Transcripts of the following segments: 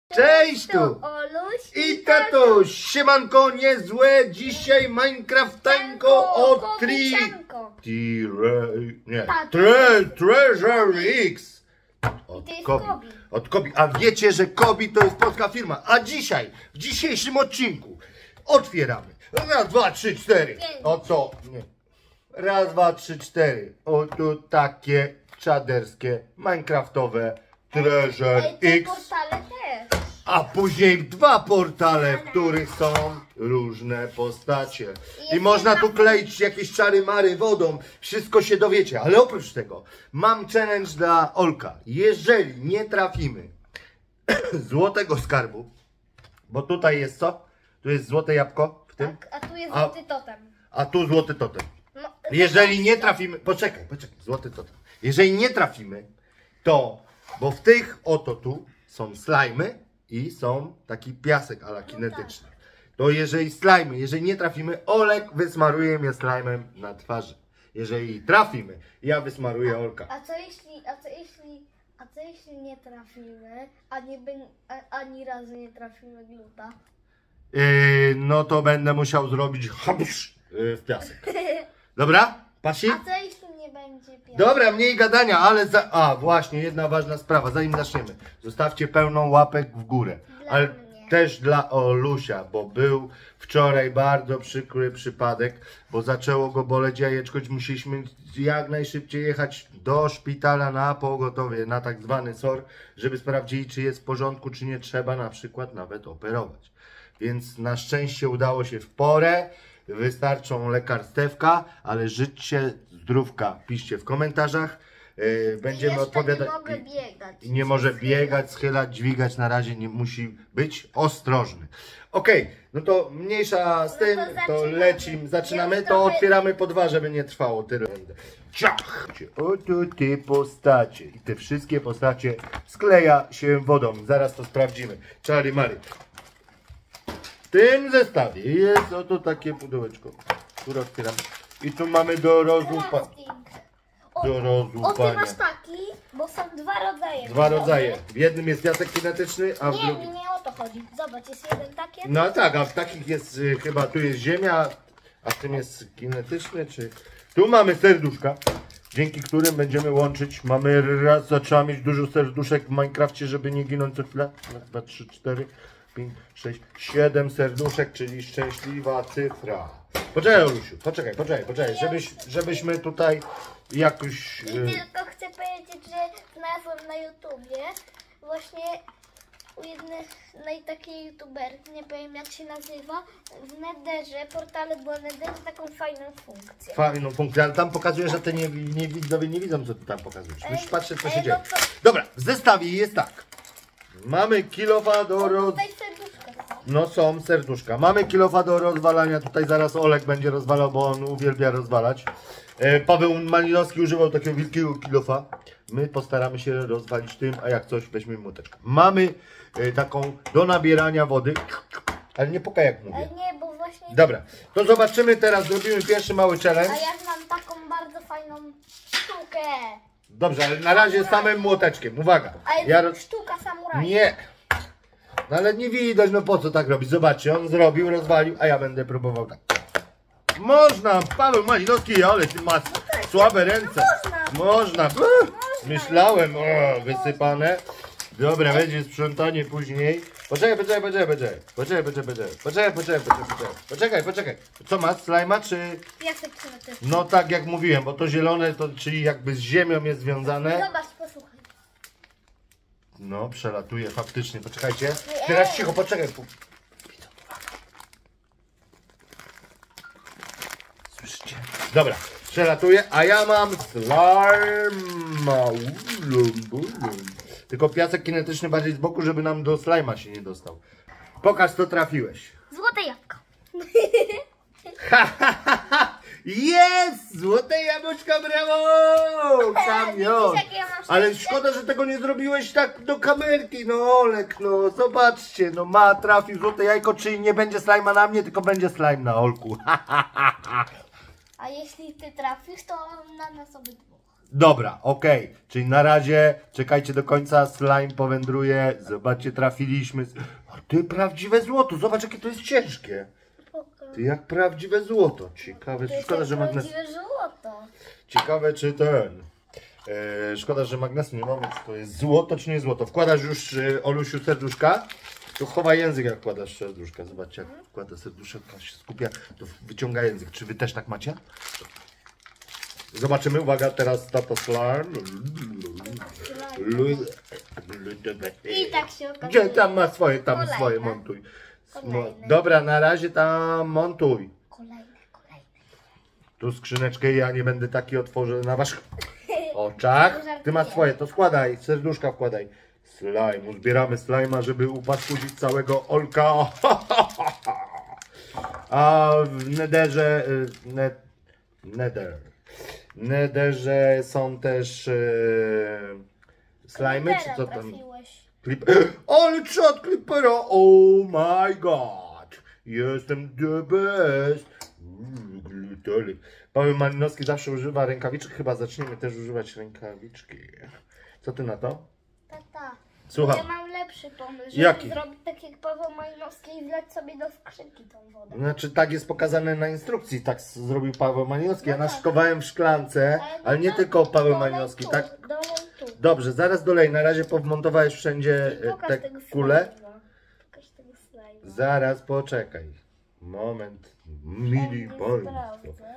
Cześć tu! Oluś I tatuś! Siemanko niezłe! Dzisiaj Minecraftanko od Treasure X! Od Kobi. A wiecie, że Kobi to jest polska firma. A dzisiaj, w dzisiejszym odcinku otwieramy. Raz, dwa, trzy, cztery. Oto, nie. Raz, dwa, trzy, cztery. Oto takie czaderskie, minecraftowe Treasure X. A później dwa portale, w których są różne postacie. I można tu kleić jakieś czary-mary wodą. Wszystko się dowiecie. Ale oprócz tego mam challenge dla Olka. Jeżeli nie trafimy złotego skarbu, bo tutaj jest co? Tu jest złote jabłko w tym. Tak, a tu jest złoty totem. A tu złoty totem. Jeżeli nie trafimy... Poczekaj, złoty totem. Jeżeli nie trafimy, to... Bo w tych oto tu są slajmy i są taki piasek ala kinetyczny. To jeżeli nie trafimy, Olek wysmaruje mnie slajmem na twarzy. Jeżeli trafimy, ja wysmaruję Olka. A co jeśli nie trafimy, ani razu nie trafimy gluta? No to będę musiał zrobić w piasek. Dobra? Pasi? A co jeśli nie będzie piasek? Dobra, mniej gadania, ale właśnie, jedna ważna sprawa, zanim zaczniemy. Zostawcie pełną łapek w górę. Ale też dla Olusia, bo był wczoraj bardzo przykry przypadek, bo zaczęło go boleć jajeczko. Musieliśmy jak najszybciej jechać do szpitala na pogotowie, na tak zwany SOR, żeby sprawdzili, czy jest w porządku, czy nie trzeba na przykład nawet operować. Więc na szczęście udało się w porę. Wystarczą lekarstewka, ale życzcie zdrówka. Piszcie w komentarzach. Będziemy odpowiadać. Nie mogę biegać. Nie może biegać, schylać, dźwigać. Na razie nie musi być ostrożny. Okej, no to mniejsza z tym, to lecimy. Zaczynamy, to otwieramy po dwa, żeby nie trwało tyle. Ciach! Oto te postacie. I te wszystkie postacie skleja się wodą. Zaraz to sprawdzimy. Czary Mary. W tym zestawie jest oto takie pudełeczko, które otwieramy. I tu mamy do rozłupania. Ty masz taki, bo są dwa rodzaje. Dwa rodzaje. W jednym jest piasek kinetyczny, a w drugim... Nie o to chodzi. Zobacz, jest jeden taki. No tak, a w takich jest chyba, tu jest ziemia, a w tym jest kinetyczny, czy... Tu mamy serduszka, dzięki którym będziemy łączyć. Mamy trzeba mieć dużo serduszek w Minecrafcie, żeby nie ginąć co chwilę. 1, 2, 3, 4, 5, 6, 7 serduszek, czyli szczęśliwa cyfra. Poczekaj, Olusiu, poczekaj, żebyśmy tutaj jakoś... I tylko chcę powiedzieć, że znalazłem na YouTubie właśnie u jednej takiej youtuberki, nie powiem jak się nazywa, w Netherze, portale było Netherze, taką fajną funkcję. Fajną funkcję, ale tam pokazujesz, że te widzowie nie widzą, co ty tam pokazujesz. Musisz patrzeć, co się dzieje. Dobra, w zestawie jest tak. Mamy kilofa do No są serduszka. Mamy kilofa do rozwalania. Tutaj zaraz Olek będzie rozwalał, bo on uwielbia rozwalać. Paweł Malinowski używał takiego wielkiego kilofa. My postaramy się rozwalić tym, a jak coś weźmiemy młoteczkę. Mamy taką do nabierania wody. Ale nie pokaj jak mówię. Nie, bo właśnie... Dobra, to zobaczymy teraz. Zrobimy pierwszy mały challenge. A ja mam taką bardzo fajną sztukę. Dobrze, ale na razie samym młoteczkiem. Uwaga. Ale sztuka samuraja. Nie. No ale nie widać, no po co tak robić? Zobaczcie, on zrobił, rozwalił, a ja będę próbował tak. Można, Paweł Malinowski, ale ty masz słabe ręce. Można. Myślałem, wysypane. Dobra, będzie sprzątanie później. Poczekaj. Co masz, slajma czy... Piasek kinetyczny. No tak jak mówiłem, bo to zielone, to czyli jakby z ziemią jest związane. Zobacz, posłuchaj. No, przelatuje faktycznie. Poczekajcie. Teraz cicho, poczekaj. Słyszycie? Dobra, przelatuje, a ja mam slime. Tylko piasek kinetyczny bardziej z boku, żeby nam do slajma się nie dostał. Pokaż, co trafiłeś. Złote jabłko. Jest! Złote jabłeczka, brawo! Kamion! Ale szkoda, że tego nie zrobiłeś tak do kamerki, no Olek, no zobaczcie, no trafił złote jajko, czyli nie będzie slajma na mnie, tylko będzie slime na Olku. A jeśli ty trafisz, to na nas obydwu. Dobra, okej. Czyli na razie czekajcie do końca, slime powędruje. Zobaczcie, trafiliśmy. O, ty prawdziwe złoto, zobacz jakie to jest ciężkie. Ty jak prawdziwe złoto. Ciekawe, szkoda, że magnes... prawdziwe złoto. Ciekawe czy ten... szkoda, że magnesu nie mamy, czy to jest złoto, czy nie złoto. Wkładasz już, Olusiu, serduszka. To chowaj język, jak wkładasz serduszka. Zobaczcie, jak wkłada serduszka, się skupia, to wyciąga język. Czy wy też tak macie? Zobaczymy, uwaga, teraz tato slime. I tak się okazuje. Gdzie tam ma swoje, tam Kolejne. swoje montuj. Kolejne. Dobra, na razie tam montuj. Kolejne. Tu skrzyneczkę ja nie będę taki otworzę na waszych oczach. Ty masz swoje, to składaj, serduszka wkładaj. Slime, zbieramy slajma, żeby upaskudzić całego Olka. A w Netherze, Netherze są też slajmy, czy co tam? Ale czad Clippera, oh my god, jestem the best. Glittery. Paweł Malinowski zawsze używa rękawiczek, chyba zaczniemy też używać rękawiczki. Co ty na to? Tata, Słucham. ja mam lepszy pomysł, żeby Jaki? zrobić tak jak Paweł Malinowski i wlać sobie do skrzynki tą wodę. Znaczy tak jest pokazane na instrukcji, tak zrobił Paweł Malinowski. Ja naszykowałem w szklance, ale nie tylko Paweł Malinowski, tak? Dolej tu. Dobrze, zaraz dolej. Na razie powmontowałeś wszędzie Pokaż te tego kule. slajma. Pokaż tego slajma. Zaraz poczekaj. Moment. Mini Wszędzie państwo. sprawdzę.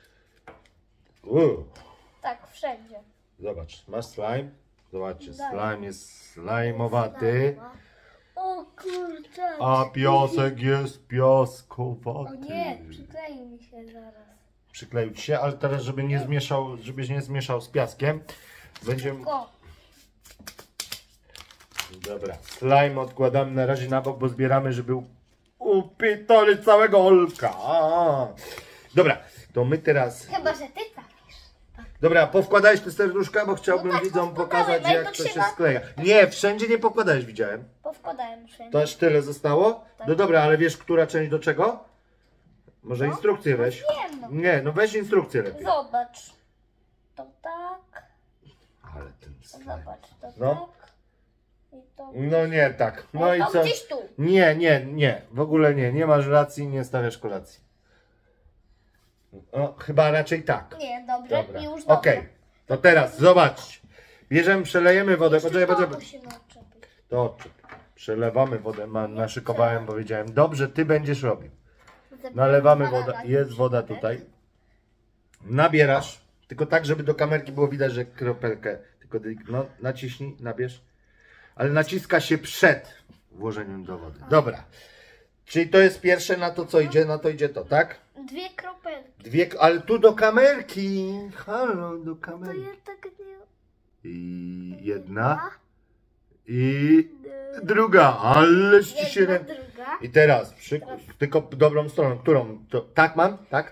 Tak, wszędzie. Zobacz, masz slime? Zobaczcie, Daj. slime jest slimeowaty, O kurczę. a piasek jest O piaskowaty. nie, przyklei mi się zaraz. Przykleił ci się, ale teraz żeby nie zmieszał, żebyś nie zmieszał z piaskiem, będziemy... O, Dobra, slime odkładamy na razie na bok, bo zbieramy, żeby upitolić całego Olka. Dobra, to my teraz... chyba, że ty trafisz. Dobra, powkładałeś te serduszka, bo chciałbym No tak, widzom powkładałem, pokazać, ale jak to to się trzeba- skleja. Nie, wszędzie nie pokładałeś, widziałem. Powkładałem wszędzie. To aż tyle zostało? Tak. No dobra, ale wiesz, która część do czego? Może instrukcję weź? Wiem, no. Nie, no weź instrukcję lepiej. Zobacz. To tak. Ale ten slime. Zobacz, to No. tak. I to. No nie tak. No i to co? gdzieś tu. Nie. W ogóle nie. Nie masz racji, nie stawiasz kolacji. O, chyba raczej tak. Nie, dobrze. Dobra. Już dobrze. Okej. To teraz, zobacz. Bierzemy, przelejemy wodę. Jeszcze Poczekaj, to poczekaj. musimy odczepić. To odczep. Przelewamy wodę. Naszykowałem, powiedziałem. Dobrze, ty będziesz robił. Nalewamy wodę. Jest woda tutaj. Nabierasz. Tylko tak, żeby do kamerki było widać, że kropelkę. Tylko no, naciśnij, nabierz. Ale naciska się przed włożeniem do wody. Dobra. Czyli to jest pierwsze, na to co idzie, na to idzie to, tak? 2 kropelki. Ale tu do kamerki. Halo, do To kamerki. ja tak nie. I jedna. I druga. Ależ ci się... Jedna, druga. I teraz, tylko dobrą stroną, którą? To, tak mam? Tak?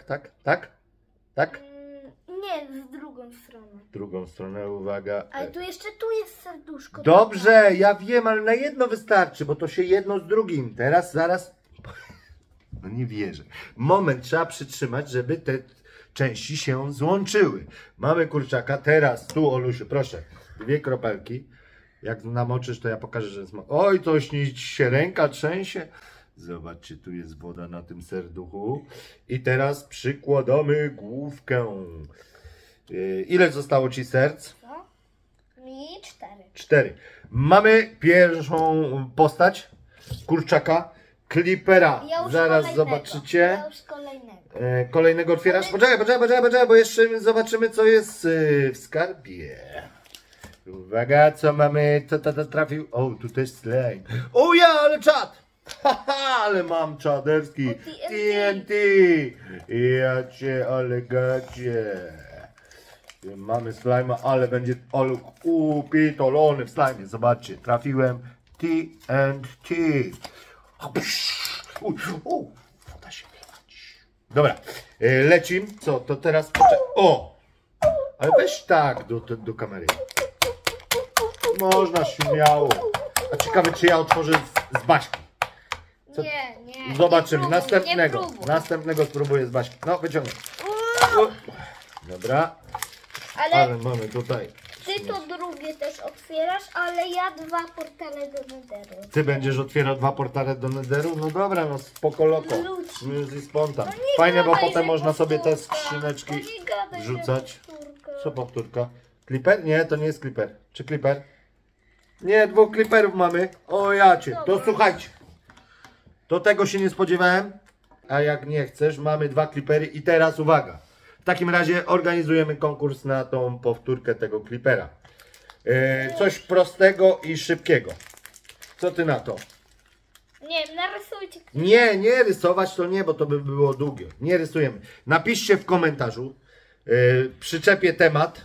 Tak? Nie, z drugą stroną. Drugą stronę, uwaga. Ale tu jeszcze tu jest serduszko. Dobrze, ja wiem, ale na jedno wystarczy, bo to się jedno z drugim. Teraz, zaraz. No nie wierzę. Moment, trzeba przytrzymać, żeby te części się złączyły. Mamy kurczaka, teraz tu, Olusiu, proszę. 2 kropelki. Jak namoczysz, to ja pokażę, że jest... Oj, coś mi się ręka trzęsie. Zobaczcie, tu jest woda na tym serduchu. I teraz przykładamy główkę. Ile zostało ci serc? No. Mi 4. 4. Mamy pierwszą postać kurczaka, Clippera. Ja już Zaraz kolejnego. zobaczycie. Ja już kolejnego. Kolejnego otwierasz. Poczekaj, bo jeszcze zobaczymy, co jest w skarbie. Uwaga, co mamy? Co tata trafił? O, tu też slime. O ja, ale czad! Haha, ale mam czaderski. O, TNT. TNT. Ja cię, ale gacie. Mamy slime, ale będzie upitolony w slime. Zobaczcie, trafiłem TNT. Woda się wlać. Dobra, lecim. Co, to teraz... O! Ale weź tak do kamery. Można śmiało. A ciekawe, czy ja otworzę z Baśki. Co? Nie. Zobaczymy. Nie próbuj, Następnego. nie próbuj. Następnego spróbuję z Baśki. No, wyciągnę. Dobra. Ale mamy tutaj. ty to drugie też otwierasz, ale ja 2 portale do Netheru. Ty będziesz otwierał 2 portale do Netheru? No dobra, no spoko loko. Ludzi. Już i spontan. No nie Fajne, bo gadaj, potem że można sobie te powtórka. skrzyneczki No nie gadaj, że wrzucać. powtórka. Co powtórka? Clipper? Nie, to nie jest Clipper. Czy Clipper? Nie, 2 Clipperów mamy. O jacie, to Dobra. słuchajcie. Do tego się nie spodziewałem. A jak nie chcesz, mamy 2 Clippery i teraz uwaga. W takim razie organizujemy konkurs na tą powtórkę tego Clippera. Coś prostego i szybkiego. Co ty na to? Nie, narysujcie. Nie rysować to nie, bo to by było długie. Nie rysujemy. Napiszcie w komentarzu. Przyczepię temat.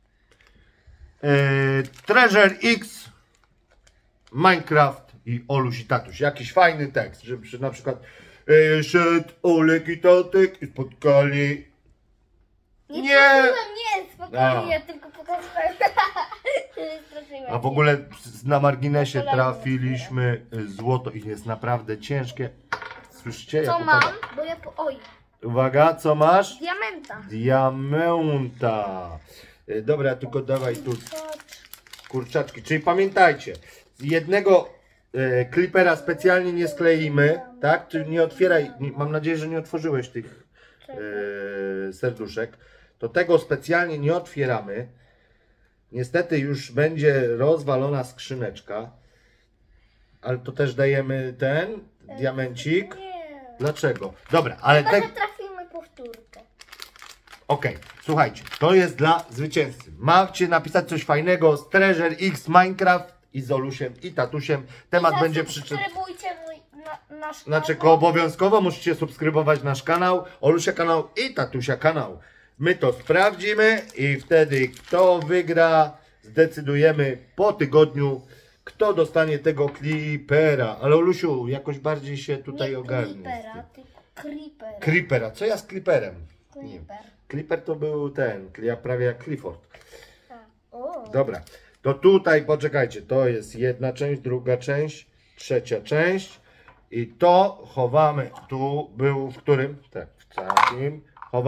Treasure X, Minecraft i Oluś i Tatuś. Jakiś fajny tekst, żeby na przykład szedł Olek i Tatek i spotkali. Nie! Spokojnie, ja tylko pokazałem. A w ogóle na marginesie trafiliśmy złoto i jest naprawdę ciężkie. Słyszycie? Co Ja mam? pokażę. Bo ja Oj, Uwaga, co masz? diamenta. Diamenta. Dobra, tylko dawaj tu kurczaczki. Czyli pamiętajcie, jednego Clippera specjalnie nie skleimy, tak? Ty nie otwieraj, mam nadzieję, że nie otworzyłeś tych serduszek. To tego specjalnie nie otwieramy. Niestety już będzie rozwalona skrzyneczka. Ale to też dajemy ten diamencik. Nie. Dlaczego? Dobra, ale Chyba, te... że trafimy powtórkę. Okej, słuchajcie, to jest dla zwycięzcy. Macie napisać coś fajnego z Treasure X Minecraft i z Olusiem i Tatusiem. Temat będzie przeczytany. Subskrybujcie nasz Znaczy, kanał. obowiązkowo musicie subskrybować nasz kanał, Olusia kanał i Tatusia kanał. My to sprawdzimy i wtedy kto wygra, zdecydujemy po tygodniu, kto dostanie tego Clippera. Ale Olusiu, jakoś bardziej się tutaj ogarnij. Creepera, tylko Creepera. Creepera, co ja z Clipperem? Nie. Creeper. Clipper to był ten, prawie jak Clifford. O. Dobra, to tutaj poczekajcie, to jest jedna część, druga część, trzecia część i to chowamy, tu był w którym? Tak, w takim,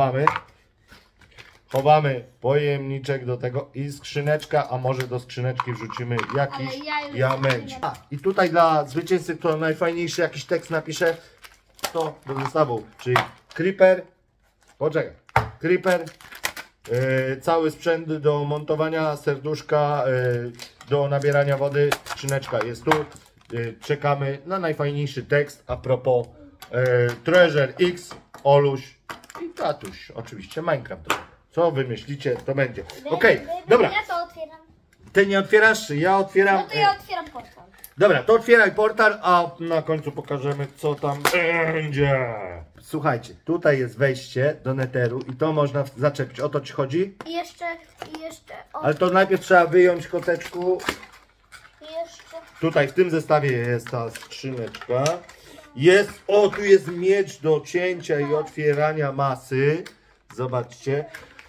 chowamy pojemniczek do tego i skrzyneczka, a może do skrzyneczki wrzucimy jakiś Ale ja już diamencik. A, i tutaj dla zwycięzcy, kto najfajniejszy jakiś tekst napisze, to do zestawu, czyli Creeper, poczekaj, Creeper, cały sprzęt do montowania, serduszka, do nabierania wody, skrzyneczka jest tu. Czekamy na najfajniejszy tekst a propos Treasure X, Oluś i Tatuś. Oczywiście Minecraft. Co wymyślicie, to będzie. Okej, dobra. Ja to otwieram. Ty nie otwierasz, ja otwieram. No to ja otwieram portal. Dobra, to otwieraj portal, a na końcu pokażemy, co tam będzie. Słuchajcie, tutaj jest wejście do Netheru i to można zaczepić. O to ci chodzi? I jeszcze, Ale to najpierw trzeba wyjąć koteczku. jeszcze. Tutaj w tym zestawie jest ta skrzyneczka. Jest, o tu jest miecz do cięcia i otwierania masy. Zobaczcie.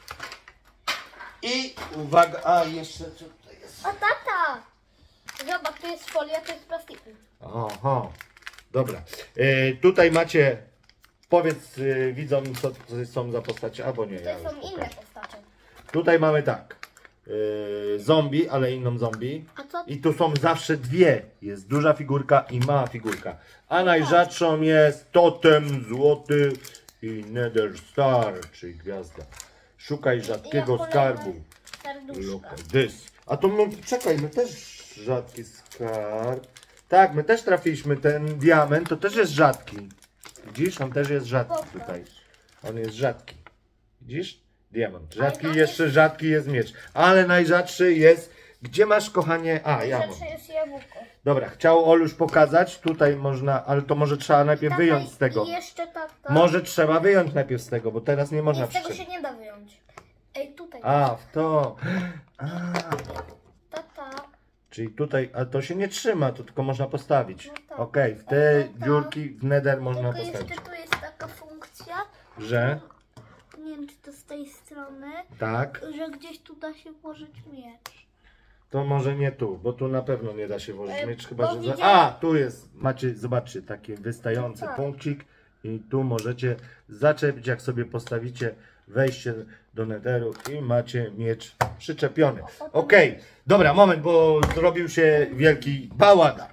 I uwaga, a jeszcze co tutaj jest? O tata! Zobacz, tu jest folia, to jest plastiku. Aha, dobra. Tutaj macie, powiedz widzom, co to są za postacie, albo nie. To Ja są już inne pokażę. postacie. Tutaj mamy tak, zombie, ale inną zombie. A co? I tu są zawsze dwie. Jest duża figurka i mała figurka. A najrzadszą jest totem złoty i Nether Star, czyli gwiazda. Szukaj rzadkiego Ja skarbu. Serduszka. Look at this. A to my, czekaj, my też rzadki skarb. Tak, my też trafiliśmy ten diament, to też jest rzadki. Widzisz, on też jest rzadki tutaj. On jest rzadki. Widzisz? Diament. Rzadki, jeszcze rzadki jest miecz. Ale najrzadszy jest... Gdzie masz, kochanie? A, ja mam. Najrzadsze jest jabłko. Dobra, chciał Oluś pokazać. Tutaj można, ale to może trzeba najpierw wyjąć z tego. I jeszcze tata. Może trzeba wyjąć najpierw z tego, bo teraz nie można Nie, z tego przyczepić. się nie da wyjąć. Ej, tutaj. A, w to. A, Tata. czyli tutaj, a to się nie trzyma, to tylko można postawić. No tak. Okej, w te No tak. dziurki w nether można Tylko postawić. jeszcze tu jest taka funkcja, Że? nie wiem czy to z tej strony, Tak. że gdzieś tu da się włożyć miecz. To może nie tu, bo tu na pewno nie da się włożyć miecz, chyba że... widziałem- A, tu jest, macie, zobaczcie, taki wystający Tak. punkcik i tu możecie zaczepić, jak sobie postawicie wejście do netheru i macie miecz przyczepiony. Okej, dobra, moment, bo zrobił się wielki bałagan.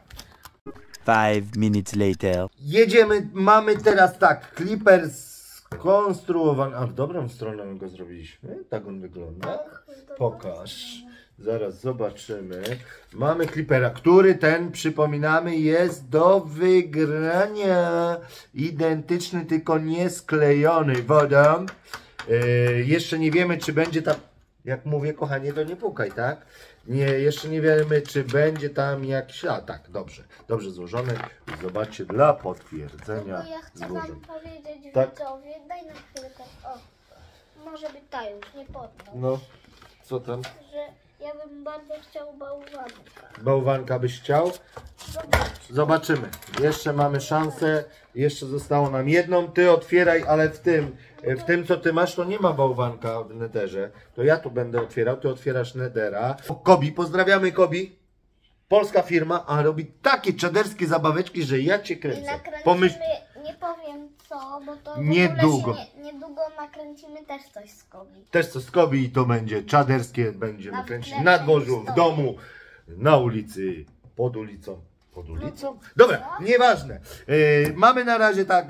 5 minutes later. Jedziemy, mamy teraz tak, Clipper skonstruowany, a w dobrą stronę go zrobiliśmy, tak on wygląda. Pokaż, zaraz zobaczymy. Mamy Clippera, który ten, przypominamy, jest do wygrania. Identyczny, tylko nie sklejony wodą. Jeszcze nie wiemy, czy będzie tam, jak mówię, kochanie, to nie pukaj, tak? Nie, jeszcze nie wiemy, czy będzie tam jakiś, a tak, dobrze złożony. Zobaczcie, dla potwierdzenia Ja chcę wam złożony. powiedzieć, Tak. widzowie, daj na chwilkę, o, może by ta już nie poddał, No, co tam? że ja bym bardzo chciał bałwanka. Bałwanka byś chciał? Zobaczymy. Jeszcze mamy szansę. Jeszcze zostało nam jedną. Ty otwieraj, ale w tym co ty masz, to nie ma bałwanka w netherze. To ja tu będę otwierał. Ty otwierasz nethera. Kobi, pozdrawiamy Kobi. Polska firma, a robi takie czaderskie zabaweczki, że ja cię I kręcę. nakręcimy, nie powiem co, bo to Niedługo. niedługo nakręcimy też coś z Kobi. Też co z Kobi i to będzie czaderskie. Będziemy Na kręcić wklepie na dworzu, w stoi. domu, na ulicy, pod ulicą. Pod ulicą? Dobra, nieważne. Mamy na razie tak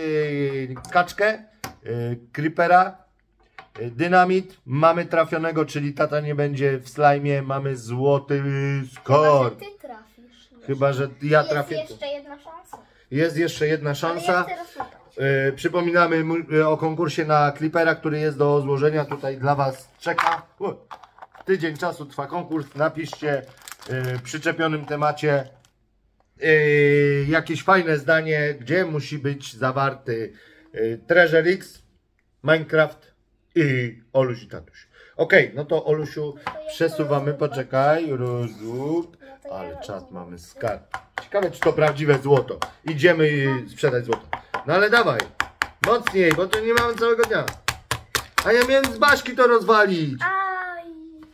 kaczkę, creepera, dynamit. Mamy trafionego, czyli tata nie będzie w slajmie. Mamy złoty Chyba, że skorp. ty trafisz. Chyba, że ja trafię. Jest jeszcze jedna szansa. Jest jeszcze jedna Ale szansa. ja chcę rozsłuchać. Przypominamy o konkursie na Clippera, który jest do złożenia. Tutaj dla Was czeka. Tydzień czasu trwa konkurs. Napiszcie w przyczepionym temacie jakieś fajne zdanie, gdzie musi być zawarty Treasure X, Minecraft i Oluś i Tatuś. Okej, no to Olusiu przesuwamy. Poczekaj, rozrób. Ale czad, mamy skarb. Ciekawe, czy to prawdziwe złoto. Idziemy sprzedać złoto. No ale dawaj, mocniej, bo to nie mamy całego dnia. A ja miałem z Baśki to rozwalić. Aj.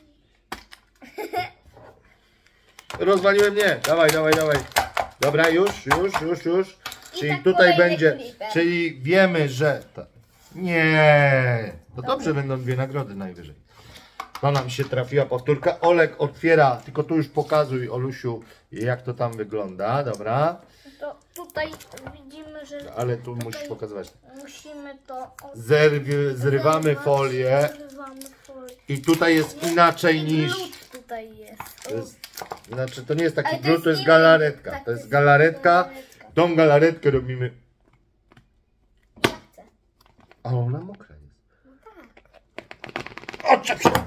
Rozwaliłem mnie. Dawaj. Dobra, już. Czyli tak tutaj kolejny będzie, Clipper. czyli wiemy, że... Nie. To dobrze, będą 2 nagrody najwyżej. To nam się trafiła powtórka. Olek otwiera, tylko tu już pokazuj, Olusiu, jak to tam wygląda. Dobra. To tutaj widzimy, że Ale tu musisz pokazywać. musimy to Zrywamy zerwać. folię. Zrywamy folię. I tutaj jest inaczej niż... Glut tutaj jest. To jest, znaczy to nie jest taki Ale to glut, jest to jest inny. galaretka. Tak, To jest galaretka. Tą galaretkę robimy. Ja chcę. A ona mokra jest. No tak. Odczep się!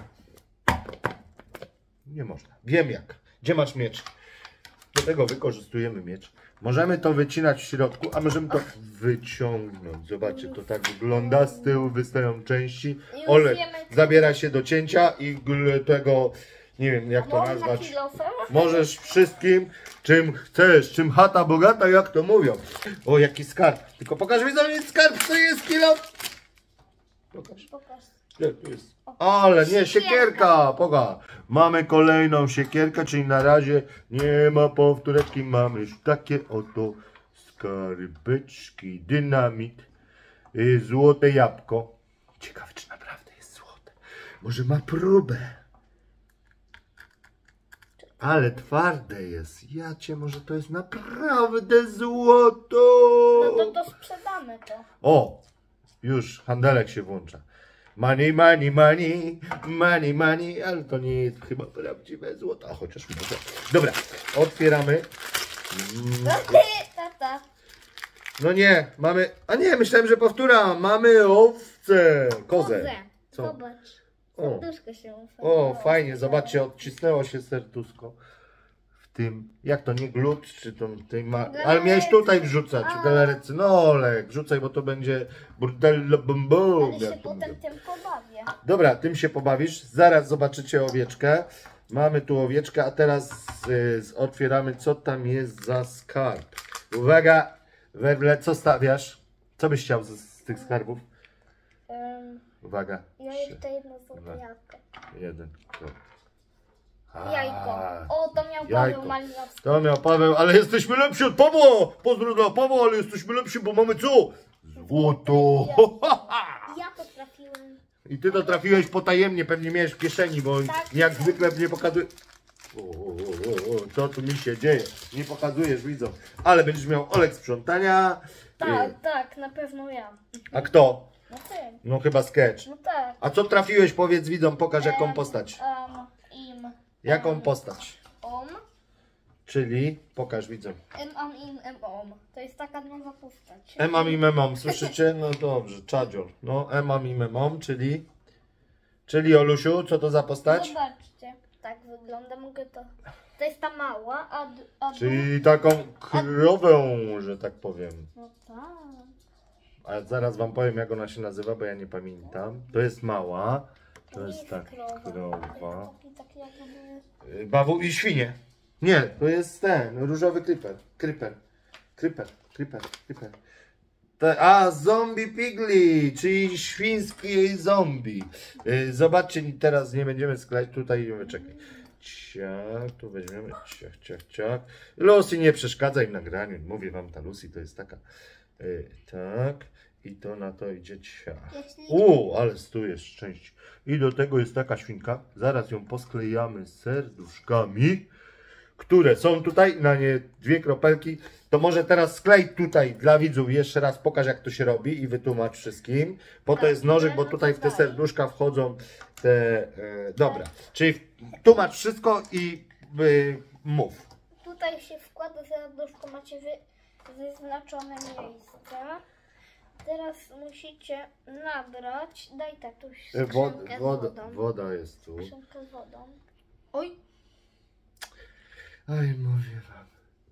Nie można. Wiem jak. Gdzie masz miecz? Do tego wykorzystujemy miecz. Możemy to wycinać w środku, a możemy to wyciągnąć. Zobaczcie, to tak wygląda. Z tyłu wystają części. Już Olek wiemy, co- zabiera się do cięcia i tego, nie wiem jak to Można nazwać. kilofem? Możesz wszystkim, czym chcesz, czym chata bogata, jak to mówią. O, jaki skarb. Tylko pokaż mi, co jest skarb, co jest kilo. Pokaż. Pokaż. Nie, tu jest. Ale nie, siekierka. Poga. Mamy kolejną siekierkę, czyli na razie nie ma powtóreczki. Mamy już takie oto skarbeczki. Dynamit. Złote jabłko. Ciekawe, czy naprawdę jest złote. Może ma próbę. Ale twarde jest. Ja cię, może to jest naprawdę złoto. No to sprzedamy to. O, już handelek się włącza. Money, ale to nie jest chyba prawdziwe złoto, a chociaż może. Dobra, otwieramy. Tata. No nie, mamy, a nie, myślałem, że powtóra. Mamy owce, kozę. Co? Zobacz. O, Serduszko się o, fajnie, zobaczcie, odcisnęło się serduszko. W tym, jak to, nie glut, czy to tej ale miałeś tutaj wrzucać, w galaretce. No Olek, wrzucaj, bo to będzie burdello bum bum. Ale się jak to potem mówią. tym pobawię. Dobra, tym się pobawisz. Zaraz zobaczycie owieczkę. Mamy tu owieczkę, a teraz otwieramy, co tam jest za skarb. Uwaga, Werble, co stawiasz? Co byś chciał z tych skarbów? Uwaga. Ja 3, jeszcze jedno złote dwa. jabłko. 1. Jajko. O, to miał jajko. Paweł Malinowski. To miał Paweł, ale jesteśmy lepsi od Pawła! Pozdro dla Pawła, ale jesteśmy lepsi, bo mamy co? Złoto! Ja potrafiłem. I ty to trafiłeś potajemnie, pewnie miałeś w kieszeni, bo Tak. jak zwykle nie pokazuje. Co tu mi się dzieje? Nie pokazujesz, widzą. Ale będziesz miał olek sprzątania. Tak, na pewno ja. A kto? No ty. No chyba Sketch. No tak. A co trafiłeś? Powiedz widzom, pokaż jaką postać. Im. Jaką postać? Om. Czyli pokaż widzom. Om. To jest taka nowa postać. Emam i memom, słyszycie? No dobrze, czadzior. No, emam i memom, czyli... Czyli Olusiu, co to za postać? Zobaczcie. Tak wygląda, mogę to... To jest ta mała, a Czyli taką krowę, że tak powiem. No tak. A zaraz wam powiem, jak ona się nazywa, bo ja nie pamiętam. To jest mała. To jest tak, krowa. Taki jakby... Bawu i świnie. Nie, to jest ten, różowy kryper. A, zombie pigli, czyli świński zombie. Zobaczcie, teraz nie będziemy sklejać, tutaj czekaj. Ciach, tu weźmiemy, ciach. Lucy, nie przeszkadza im nagraniu, mówię wam, ta Lucy to jest taka, tak, i to na to idzie ciach. Ale tu jest szczęście. I do tego jest taka świnka, zaraz ją posklejamy serduszkami, które są tutaj, na nie 2 kropelki. To może teraz sklej tutaj dla widzów, jeszcze raz pokaż, jak to się robi i wytłumacz wszystkim. Po to jest nożyk, bo tutaj w te serduszka wchodzą te... dobra, czyli tłumacz wszystko i mów. Tutaj się wkłada serduszko, macie wyznaczone miejsce. Teraz musicie nabrać, daj tatuś skrzynkę z wodą. Woda jest tu. Skrzynkę z wodą. Oj. Oj, mówię wam.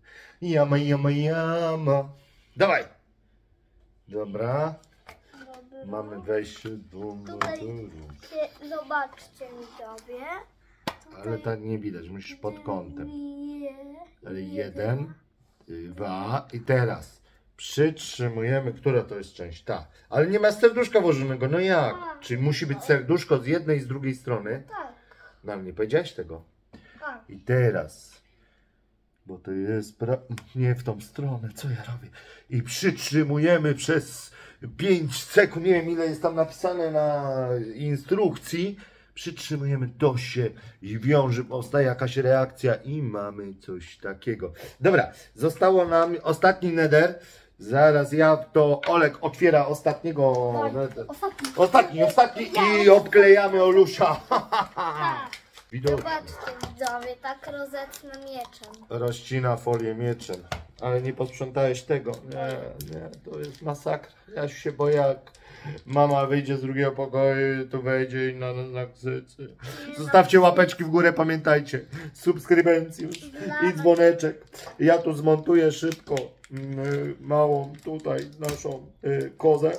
Jama. Dawaj. Dobra. Mamy wejście. Tutaj zobaczcie widzowie. Ale tak nie widać, musisz pod kątem. Ale 1, 2 i teraz przytrzymujemy, która to jest część? Ta. Ale nie ma serduszka włożonego, no jak? Czyli musi być serduszko z jednej i z drugiej strony. Tak. No nie powiedziałeś tego. Tak. I teraz, bo to jest nie w tą stronę, co ja robię? I przytrzymujemy przez 5 sekund, nie wiem ile jest tam napisane na instrukcji. Przytrzymujemy, to się i wiąże, powstaje jakaś reakcja i mamy coś takiego. Dobra, zostało nam ostatni nether. Zaraz Olek otwiera ostatniego. Ostatni i obklejamy Olusia. Zobaczcie widzowie, tak rozetnę mieczem. Rozcina folię mieczem. Ale nie posprzątałeś tego. Nie, to jest masakra. Ja się boję, jak mama wyjdzie z drugiego pokoju, to wejdzie i na krzyczy. Zostawcie łapeczki w górę, pamiętajcie. Subskrybencjusz i dzwoneczek. Ja tu zmontuję szybko małą tutaj naszą kozę.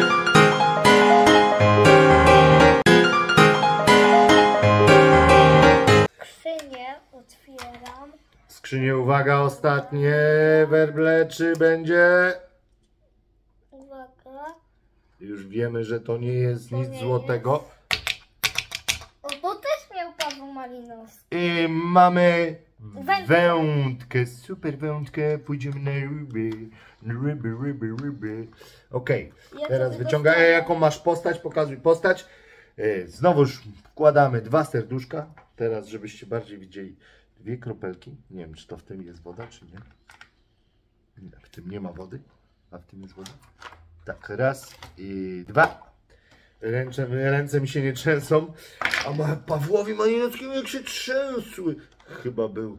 Skrzynię otwieram. Skrzynie, uwaga, ostatnie werble, czy będzie? Uwaga. Już wiemy, że to nie jest nic nie złotego. O, to też miał Paweł Malinowski. I mamy wędkę, super wędkę, pójdziemy na ryby. Okej, teraz wyciągaj, jaką masz postać, pokazuj postać. Znowuż wkładamy 2 serduszka, teraz żebyście bardziej widzieli 2 kropelki. Nie wiem, czy to w tym jest woda, czy nie. W tym nie ma wody, a w tym jest woda. Tak, raz i 2. Ręce mi się nie trzęsą, a Pawłowi Malinowskiemu jak się trzęsły. Chyba był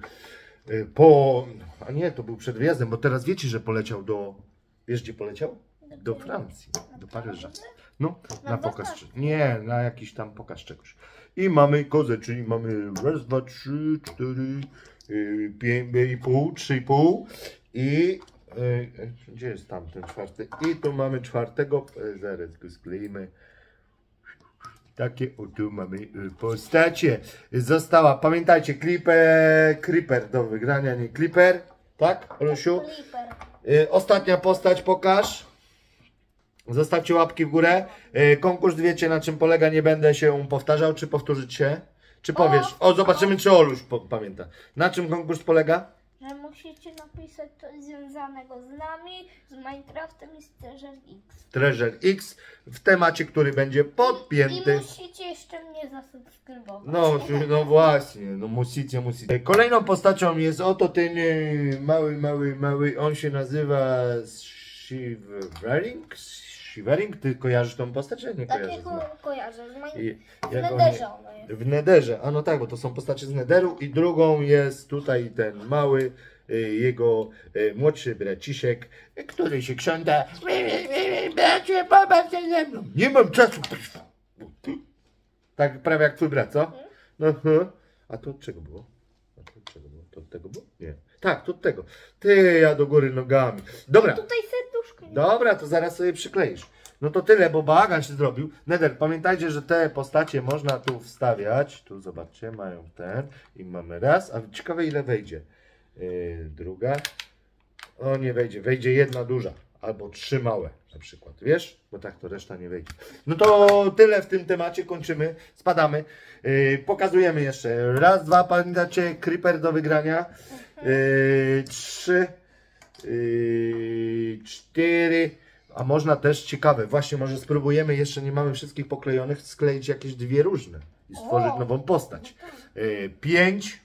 a nie, to był przed wyjazdem, bo teraz wiecie, że poleciał wiesz gdzie poleciał? Do Francji, do Paryża. No, na pokaz, nie, na jakiś tam pokaz czegoś. I mamy kozę, czyli mamy raz, 2, 3, 4, 5,5, 3,5 i gdzie jest tamten 4? I tu mamy 4, zaraz go skleimy. Takie oto mamy postacie. Została, pamiętajcie, Creeper do wygrania, nie Clipper. Tak, Olusiu? Ostatnia postać, pokaż. Zostawcie łapki w górę. Konkurs wiecie, na czym polega, nie będę się powtarzał. Czy powtórzyć się? Czy powiesz? Zobaczymy, czy Oluś pamięta. Na czym konkurs polega? że musicie napisać coś związanego z nami, z Minecraftem i z Treasure X. Treasure X w temacie, który będzie podpięty. I musicie jeszcze mnie zasubskrybować. No właśnie, no musicie. Kolejną postacią jest oto ten mały, on się nazywa Shivering? Ty kojarzysz tą postać? Ja nie kojarzę. Takiego kojarzę, w jak Netherze ona jest. W Netherze, a no tak, bo to są postacie z Netheru i drugą jest tutaj ten mały, jego młodszy braciszek, który się krząta. Bracie, pobaw się ze mną. Nie mam czasu. Tak prawie jak twój brat, co? No, a to od czego było? To od tego było? Nie. Tak, to od tego. Ty, ja do góry nogami. Dobra. Tutaj serduszko. Dobra, to zaraz sobie przykleisz. No to tyle, bo bałagan się zrobił. Nether, pamiętajcie, że te postacie można tu wstawiać. Tu zobaczcie, mają ten. I mamy raz, a ciekawe ile wejdzie. Druga. O, nie wejdzie. Wejdzie jedna duża. Albo 3 małe na przykład. Wiesz? Bo tak to reszta nie wejdzie. No to tyle w tym temacie. Kończymy. Spadamy. Pokazujemy jeszcze. Raz, dwa. Pamiętacie? Creeper do wygrania. 3, 4. A można też, ciekawe, właśnie może spróbujemy, jeszcze nie mamy wszystkich poklejonych, skleić jakieś 2 różne i stworzyć nową postać. 5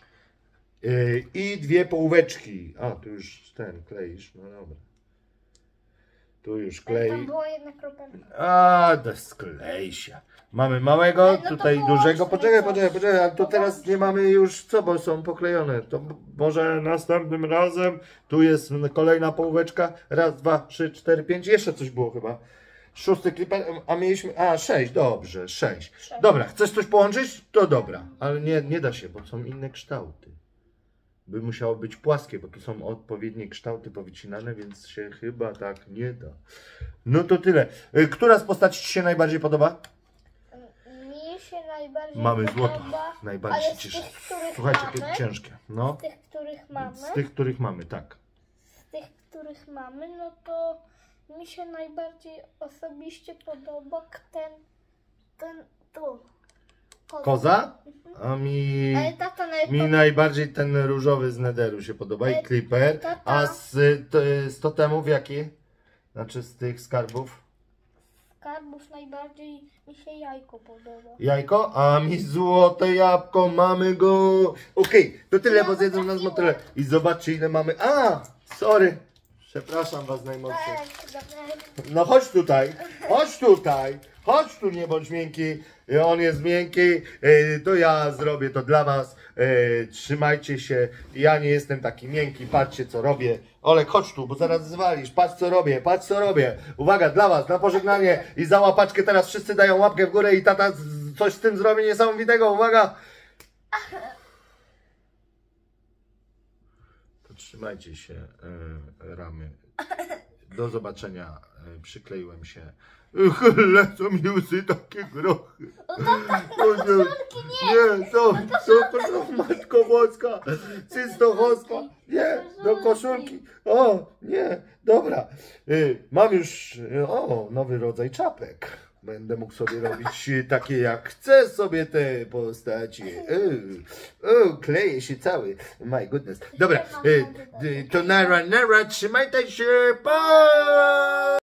i 2 połóweczki. A, tu już ten kleisz, no dobra. Tu już klei. Tam była jedna kropelka. A, to sklej się. Mamy małego, no to tutaj połączmy dużego. Poczekaj, coś. ale to teraz nie mamy już co, bo są poklejone. To może następnym razem. Tu jest kolejna połóweczka. Raz, 2, 3, 4, 5. Jeszcze coś było chyba. 6 creeper, a mieliśmy. 6, dobrze, 6. Dobra, chcesz coś połączyć? To dobra, ale nie da się, bo są inne kształty. By musiało być płaskie, bo tu są odpowiednie kształty powycinane, więc się chyba tak nie da. No to tyle. Która z postaci ci się najbardziej podoba? Mi się najbardziej Mamy podoba, złoto. Najbardziej ale z cieszę. tych, których Słuchajcie, mamy, jakie ciężkie. No. z tych, których mamy, Z tych, których mamy, tak. no to mi się najbardziej osobiście podoba ten tu. Koza? A mi Ale tata najbardziej ten różowy z Netheru się podoba i Creeper. Tata. A z totemów jaki? Znaczy z tych skarbów? skarbów najbardziej mi się jajko podoba. Jajko? A mi złote jabłko, mamy go! Okej, to tyle, bo zjedzą nas motyle. I zobaczcie ile mamy. Sorry. Przepraszam was najmocniej. No chodź tu, nie bądź miękki. On jest miękki, to ja zrobię to dla was. Trzymajcie się. Ja nie jestem taki miękki, patrzcie co robię. Olek, chodź tu, bo zaraz zwalisz. Patrz co robię. Uwaga, dla was, na pożegnanie i za łapaczkę teraz wszyscy dają łapkę w górę i tata coś z tym zrobi niesamowitego. Uwaga! Trzymajcie się ramy. Do zobaczenia. Przykleiłem się. Lecą mi łzy takie grochy. Nie, to Matko Boska. Cysto Boska. Nie, do koszulki. O, nie, dobra. Mam już nowy rodzaj czapek. Będę mógł sobie robić takie jak chcę sobie te postacie. Kleję się cały. My goodness. Dobra, to nara, trzymajcie się. Pa!